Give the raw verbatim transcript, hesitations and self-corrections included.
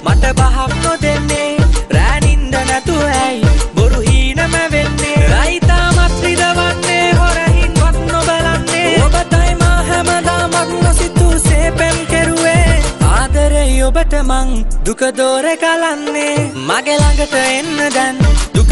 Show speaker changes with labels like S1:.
S1: මට බහක් නොදෙන්නේ රැනින්ද නැතු ඇයි බොරු හීනම වෙන්නේ රයිතාමත් රිදවන්නේ හොරහින්වත් නොබලන්නේ ඔබතයි මා හැමදාමත් නොසිතූ සේපෙම් කෙරුවේ ආදරේ ඔබට මං දුක දෝරේ කලන්නේ මගේ ළඟට එන්න දැන්